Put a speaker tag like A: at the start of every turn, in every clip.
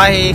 A: Hi.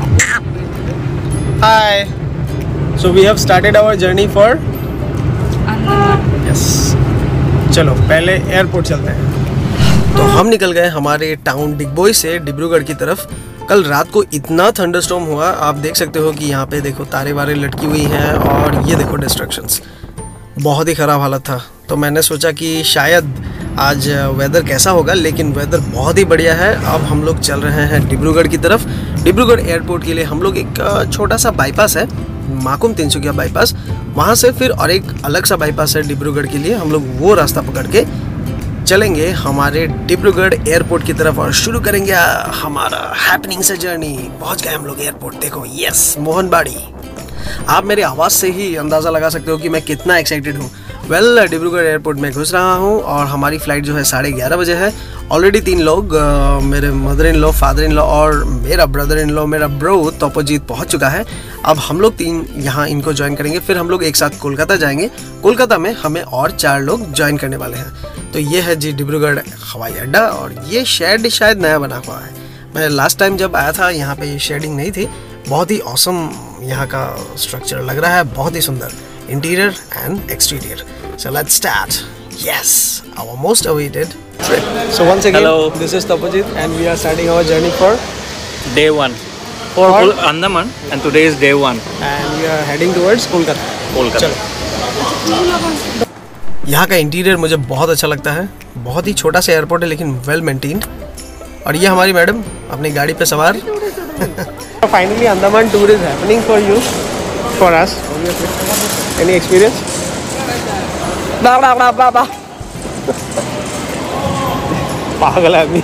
A: Hi. So we have started our journey for
B: Andaman.
A: yes. चलो पहले airport चलते हैं। तो हम निकल गए हमारे टाउन डिगबोई से डिब्रूगढ़ की तरफ। कल रात को इतना थंडरस्टॉर्म हुआ, आप देख सकते हो कि यहाँ पे देखो तारे वारे लटकी हुई हैं और ये देखो डिस्ट्रक्शंस, बहुत ही ख़राब हालत था। तो मैंने सोचा कि शायद आज वेदर कैसा होगा, लेकिन वेदर बहुत ही बढ़िया है। अब हम लोग चल रहे हैं डिब्रूगढ़ की तरफ। डिब्रूगढ़ एयरपोर्ट के लिए हम लोग एक छोटा सा बाईपास है, माकुम तिनसुकिया बाईपास, वहाँ से फिर और एक अलग सा बाईपास है डिब्रूगढ़ के लिए। हम लोग वो रास्ता पकड़ के चलेंगे हमारे डिब्रूगढ़ एयरपोर्ट की तरफ और शुरू करेंगे हमारा हैपनिंग से जर्नी। पहुँच गए हम लोग एयरपोर्ट, देखो यस मोहनबाड़ी। आप मेरी आवाज़ से ही अंदाज़ा लगा सकते हो कि मैं कितना एक्साइटेड हूँ। वेल डिब्रूगढ़ एयरपोर्ट में घुस रहा हूँ और हमारी फ़्लाइट जो है 11:30 बजे है। ऑलरेडी 3 लोग, मेरे mother in law, father in law और मेरा ब्रदर इन लॉ, मेरा ब्रो तपोजीत पहुँच चुका है। अब हम लोग 3 यहाँ इनको ज्वाइन करेंगे, फिर हम लोग एक साथ कोलकाता जाएंगे। कोलकाता में हमें और 4 लोग ज्वाइन करने वाले हैं। तो ये है जी डिब्रूगढ़ हवाई अड्डा और ये शेड शायद नया बना हुआ है। मैं लास्ट टाइम जब आया था यहाँ पे ये शेडिंग नहीं थी। बहुत ही ऑसम यहाँ का स्ट्रक्चर लग रहा है, बहुत ही सुंदर interior and exterior. So let's start. Yes, our most awaited trip. So once again,
C: Hello.
A: this is Tapajit and we are starting our journey for
C: Day 1 for Andaman, and today is day 1
A: and we are heading towards Kolkata.
C: Kolkata.
A: चलो। यहाँ का interior मुझे बहुत अच्छा लगता है। बहुत ही छोटा सा एयरपोर्ट है लेकिन वेल मेंटेन्ड। और ये हमारी मैडम अपनी गाड़ी पे सवार। Finally, Andaman tour is happening for you, for us. Any experience? पागल आदमी।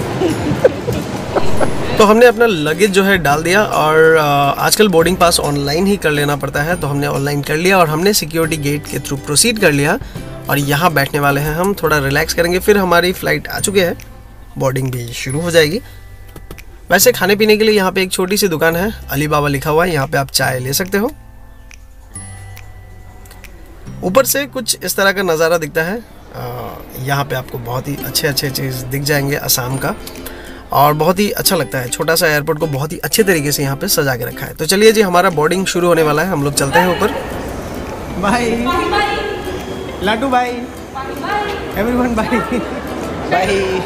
A: तो हमने अपना लगेज जो है डाल दिया और आजकल बोर्डिंग पास ऑनलाइन ही कर लेना पड़ता है, तो हमने ऑनलाइन कर लिया और हमने सिक्योरिटी गेट के थ्रू प्रोसीड कर लिया और यहाँ बैठने वाले हैं हम, थोड़ा रिलैक्स करेंगे। फिर हमारी फ़्लाइट आ चुके हैं, बोर्डिंग भी शुरू हो जाएगी। वैसे खाने पीने के लिए यहाँ पे एक छोटी सी दुकान है, अली बाबा लिखा हुआ है, यहाँ पे आप चाय ले सकते हो। ऊपर से कुछ इस तरह का नज़ारा दिखता है। यहाँ पे आपको बहुत ही अच्छे चीज़ दिख जाएंगे असम का और बहुत ही अच्छा लगता है। छोटा सा एयरपोर्ट को बहुत ही अच्छे तरीके से यहाँ पे सजा के रखा है। तो चलिए जी, हमारा बोर्डिंग शुरू होने वाला है, हम लोग चलते हैं ऊपर। Bye Ladoo, bye everyone, bye bye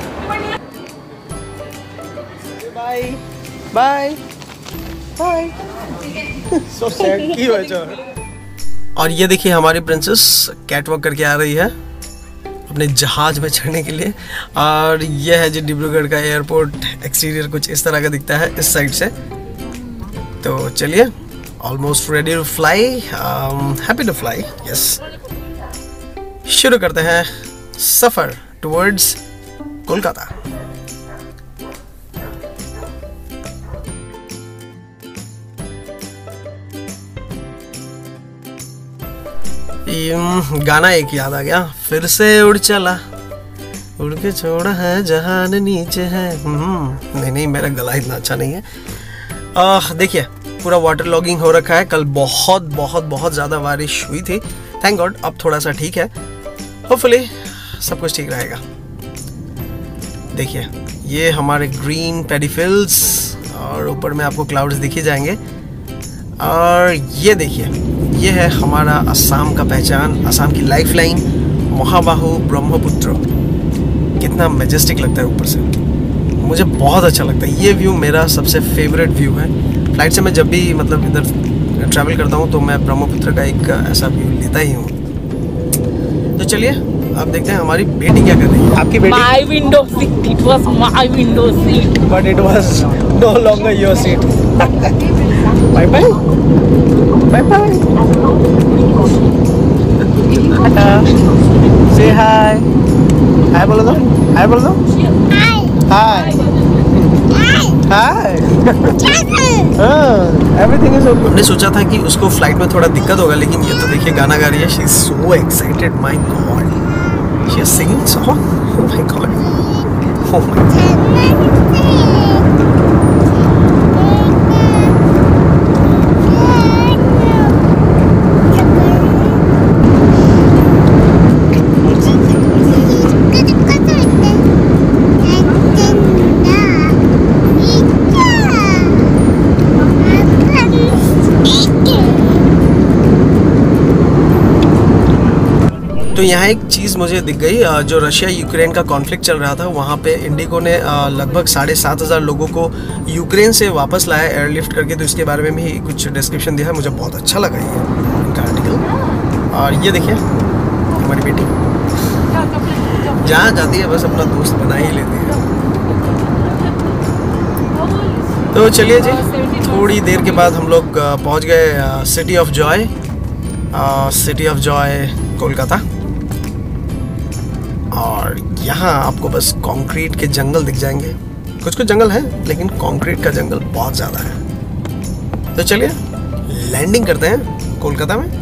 A: bye bye bye. So sad की वजह। और ये देखिए हमारी प्रिंसेस कैट वॉक करके आ रही है अपने जहाज में चढ़ने के लिए। और ये है जी डिब्रूगढ़ का एयरपोर्ट। एक्सटीरियर कुछ इस तरह का दिखता है इस साइड से। तो चलिए, almost ready to fly, happy to fly, yes. शुरू करते हैं सफ़र टुवर्ड्स कोलकाता। गाना एक याद आ गया, फिर से उड़ चला, उड़ के छोड़ा है जहान नीचे है। नहीं मेरा गला इतना अच्छा नहीं है। देखिए पूरा वाटर लॉगिंग हो रखा है। कल बहुत ज़्यादा बारिश हुई थी। थैंक गॉड अब थोड़ा सा ठीक है। होपफुली सब कुछ ठीक रहेगा। देखिए ये हमारे ग्रीन पैडी फील्ड्स और ऊपर में आपको क्लाउड्स दिखे जाएंगे। और ये देखिए, ये है हमारा असम का पहचान, असम की लाइफलाइन महाबाहु ब्रह्मपुत्र। कितना मैजेस्टिक लगता है ऊपर से, मुझे बहुत अच्छा लगता है। ये व्यू मेरा सबसे फेवरेट व्यू है। फ्लाइट से मैं जब भी मतलब इधर ट्रैवल करता हूँ तो मैं ब्रह्मपुत्र का एक ऐसा व्यू लेता ही हूँ। तो चलिए अब देखते हैं हमारी बेटी क्या कर रही है। आपकी बेटी
B: My window seat. It was my window seat.
A: but it was no longer your seat. Bye bye. Bye bye. Say hi. Hi बोलो दो. Hi बोलो दो. Hi. Hi. Everything is okay. हमने सोचा था कि उसको फ्लाइट में थोड़ा दिक्कत होगा, लेकिन ये तो देखिए गाना गा रही है। She is so excited. My God. She is singing song. Oh my God. Oh my God. यहाँ एक चीज़ मुझे दिख गई, जो रशिया यूक्रेन का कॉन्फ्लिक्ट चल रहा था वहाँ पे इंडिगो ने लगभग 7,500 लोगों को यूक्रेन से वापस लाया एयरलिफ्ट करके। तो इसके बारे में भी कुछ डिस्क्रिप्शन दिया है, मुझे बहुत अच्छा लगा ये इनका आर्टिकल। और ये देखिए हमारी बेटी जहाँ जाती है बस अपना दोस्त बना ही लेती है। तो चलिए जी, थोड़ी देर के बाद हम लोग पहुँच गए city of joy, city of joy Kolkata. और यहाँ आपको बस कंक्रीट के जंगल दिख जाएंगे, कुछ कुछ जंगल है लेकिन कंक्रीट का जंगल बहुत ज़्यादा है। तो चलिए लैंडिंग करते हैं कोलकाता में।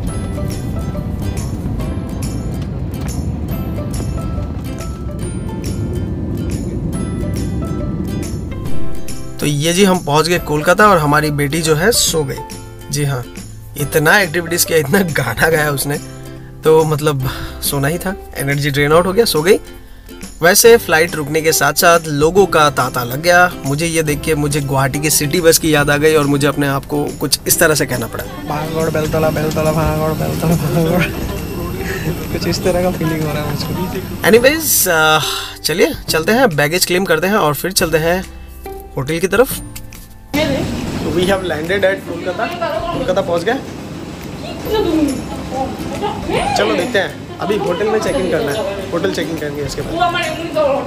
A: तो ये जी हम पहुंच गए कोलकाता और हमारी बेटी जो है सो गई। जी हाँ, इतना एक्टिविटीज़ किया, इतना गाना गाया उसने, तो मतलब सोना ही था, एनर्जी ड्रेन आउट हो गया, सो गई। वैसे फ्लाइट रुकने के साथ साथ लोगों का तांता लग गया। मुझे ये देख के मुझे गुवाहाटी की सिटी बस की याद आ गई और मुझे अपने आप को कुछ इस तरह से कहना पड़ा, भांगड़ बेलतला बेलतला भांगड़ बेलतला भांगड़, कुछ इस तरह का फीलिंग हो रहा है मुझको। एनीवेज चलिए चलते हैं, बैगेज क्लेम करते हैं और फिर चलते हैं होटल की तरफ। We have landed at Kolkata, Kolkata पहुंच गए। चलो देखते हैं, अभी होटल में चेक इन करना है, होटल चेक इन करेंगे इसके बाद।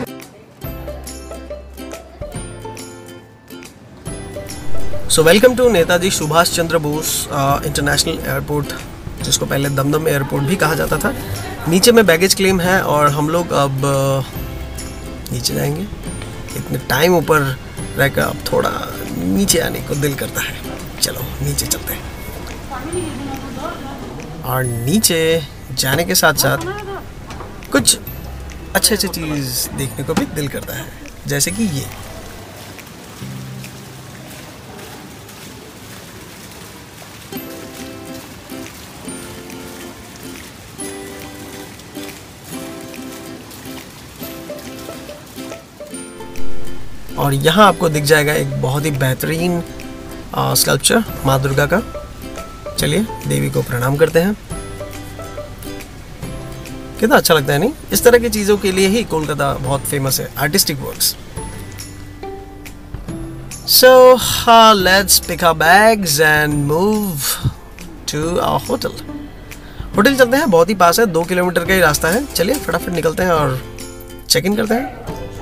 A: So welcome to Netaji Subhash Chandra Bose international airport, जिसको पहले दमदम एयरपोर्ट भी कहा जाता था। नीचे में बैगेज क्लेम है और हम लोग अब नीचे जाएंगे। इतने टाइम ऊपर रहकर अब थोड़ा नीचे आने को दिल करता है। चलो नीचे चलते हैं। और नीचे जाने के साथ साथ कुछ अच्छे अच्छे चीज़ देखने को भी दिल करता है, जैसे कि ये। और यहाँ आपको दिख जाएगा एक बहुत ही बेहतरीन स्कल्पचर माँ दुर्गा का। चलिए देवी को प्रणाम करते हैं। कितना अच्छा लगता है नहीं? इस तरह की चीज़ों के लिए ही कोलकाता बहुत फेमस है, artistic works. So let's pick our bags and move to our hotel. Hotel चलते हैं, बहुत ही पास है, 2 किलोमीटर का ही रास्ता है। चलिए फटाफट निकलते हैं और चेक इन करते हैं।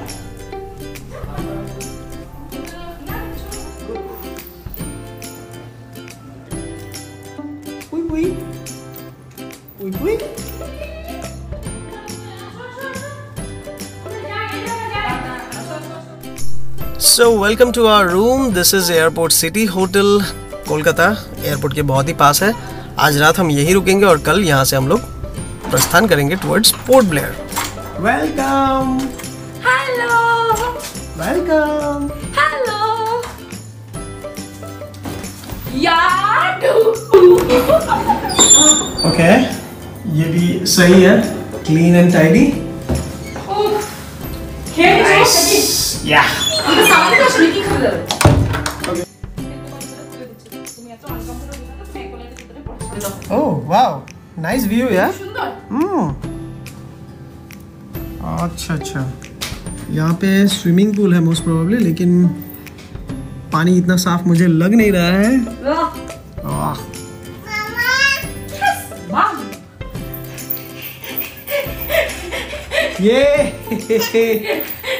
A: So welcome to our room. This is Airport City Hotel, Kolkata. Airport के बहुत ही पास है। आज रात हम यहीं रुकेंगे और कल यहाँ से हम लोग प्रस्थान करेंगे towards Port Blair. Welcome.
B: Hello.
A: Welcome.
B: Hello. यार।
A: ओके, ये भी सही है, क्लीन एंड टाइडी। या ओह वाओ, नाइस व्यू यार। अच्छा अच्छा, यहाँ पे स्विमिंग पूल है मोस्ट प्रोबेबली, लेकिन पानी इतना साफ मुझे लग नहीं रहा है। वाह, ये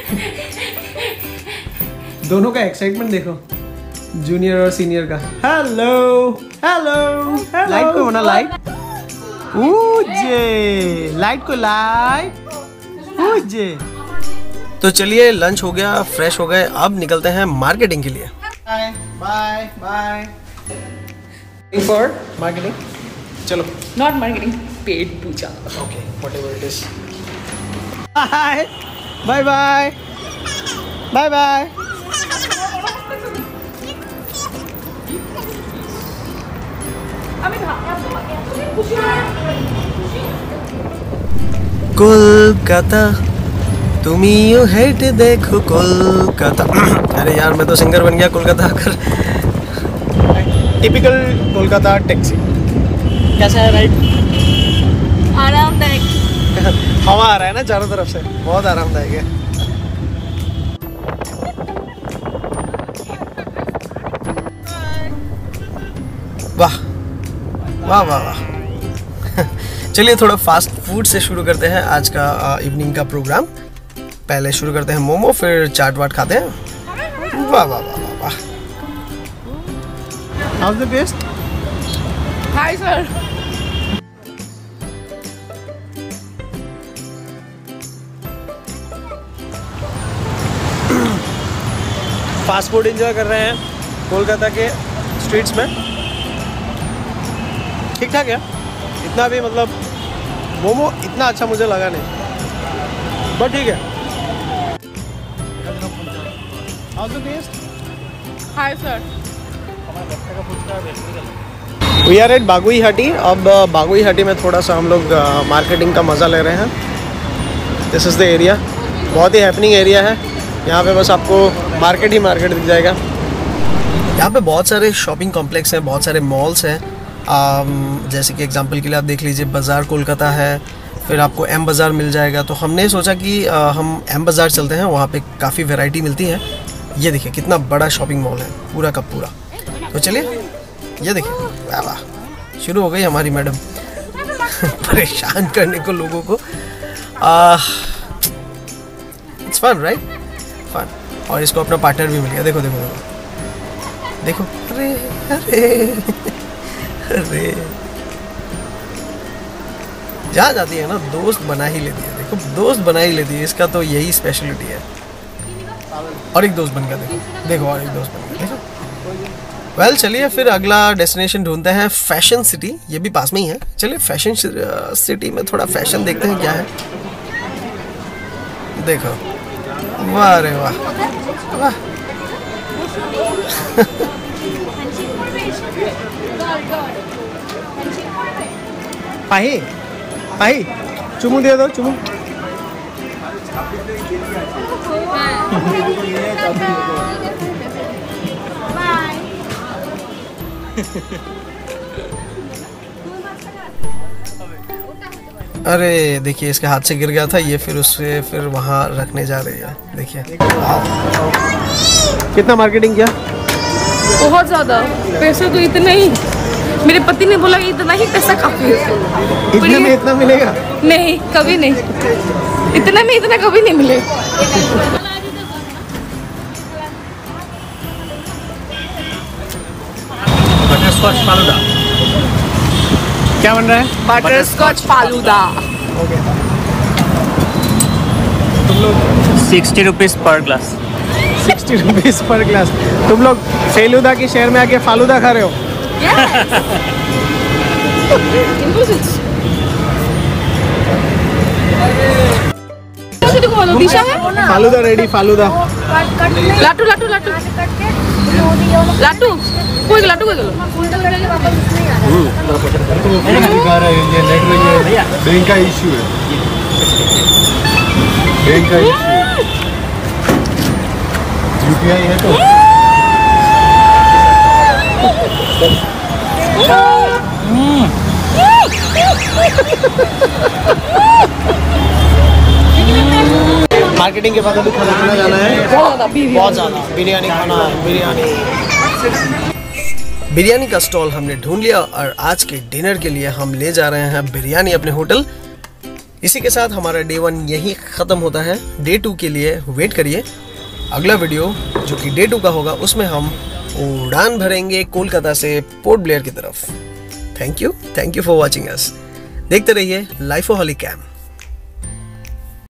A: दोनों का एक्साइटमेंट देखो, जूनियर और सीनियर का। हेलो हेलो, लाइट को होना, लाइट जे, लाइट को लाइट जे। तो चलिए लंच हो गया, फ्रेश हो गए, अब निकलते हैं मार्केटिंग के लिए। Bye bye bye for marketing. चलो,
B: नॉट मार्केटिंग, पेट पूजा।
A: Okay, whatever it is. Bye bye bye bye bye. Kolkata तुमियो हेट देखो कोलकाता। अरे यार, मैं तो सिंगर बन गया कोलकाता आकर। Typical Kolkata taxi. कैसा है राइड?
B: आरामदायक।
A: हवा आ रहा है ना चारों तरफ से, बहुत आरामदायक है। वाह वाह वाह वाह। चलिए थोड़ा फास्ट फूड से शुरू करते हैं आज का इवनिंग का प्रोग्राम। पहले शुरू करते हैं मोमो, फिर चाट वाट खाते हैं। वाह वाह वाह वाह वाह। How's the taste?
B: Hi sir.
A: Fast food enjoy कर रहे हैं कोलकाता के स्ट्रीट्स में। ठीक ठाक है, इतना भी मतलब मोमो इतना अच्छा मुझे लगा नहीं, बट ठीक है। How's the taste?
B: Hi sir.
A: We are at बागुई हटी। अब बागुई हटी में थोड़ा सा हम लोग मार्केटिंग का मज़ा ले रहे हैं। दिस इज़ द एरिया, बहुत ही हैपनिंग एरिया है। यहाँ पे बस आपको मार्केट ही मार्केट दिख जाएगा। यहाँ पे बहुत सारे शॉपिंग कॉम्प्लेक्स हैं, बहुत सारे मॉल्स हैं। जैसे कि एग्जांपल के लिए आप देख लीजिए बाज़ार कोलकाता है, फिर आपको एम बाज़ार मिल जाएगा। तो हमने सोचा कि हम एम बाज़ार चलते हैं, वहाँ पे काफ़ी वैरायटी मिलती है। ये देखिए कितना बड़ा शॉपिंग मॉल है, पूरा का पूरा। तो चलिए ये देखिए, वाह वाह, शुरू हो गई हमारी मैडम परेशान करने को लोगों को। It's fun right, fun. और इसको अपना पार्टनर भी मिल गया। देखो देखो देखो देखो, अरे अरे अरे, जहाँ जाती है ना दोस्त बना ही लेती है। देखो दोस्त बना ही लेती है, इसका तो यही स्पेशलिटी है। और एक दोस्त बन गया, देखो देखो, और एक दोस्त बन गया, देखो। वेल चलिए फिर अगला डेस्टिनेशन ढूंढते हैं, फैशन सिटी। ये भी पास में ही है। चलिए फैशन सिटी में थोड़ा फैशन देखते हैं क्या है। देखो, वाह रे वाह वाह। पाही पाही, चुमू दे दो, चुमू। अरे देखिए, इसके हाथ से गिर गया था ये, फिर उससे फिर वहाँ रखने जा रही है। देखिए कितना मार्केटिंग किया,
B: बहुत ज्यादा पैसे तो इतने ही। मेरे पति ने बोला इतना ही पैसा काफी है।
A: इतने में इतना मिलेगा?
B: नहीं, कभी नहीं। इतने में इतना कभी नहीं मिले।
C: बटरस्कॉच फालूदा।
A: क्या बन रहा है?
B: बटरस्कॉच फालूदा।
A: ओके। तुम लोग
C: 60 रुपीज़ पर ग्लास।
A: 60 रुपीज़ पर ग्लास। तुम लोग फेलूदा की शहर में आके फालूदा खा रहे हो? फालूदा रेडी, फालूदा।
B: लाटू लाटू लाटू लाटू, कोई लाटू कोई
D: बैंक का इशू है, बैंक का इशू। यूपीआई है तो
A: मार्केटिंग के बाद अभी खाना खाना जाना है, बहुत ज़्यादा बिरयानी खाना है। बिरयानी का स्टॉल हमने ढूंढ लिया और आज के डिनर के लिए हम ले जा रहे हैं बिरयानी अपने होटल। इसी के साथ हमारा डे 1 यही ख़त्म होता है। डे 2 के लिए वेट करिए। अगला वीडियो जो कि डे 2 का होगा, उसमें हम उड़ान भरेंगे कोलकाता से पोर्ट ब्लेयर की तरफ। Thank you for watching us. देखते रहिए लाइफोहॉलिक कैम्प।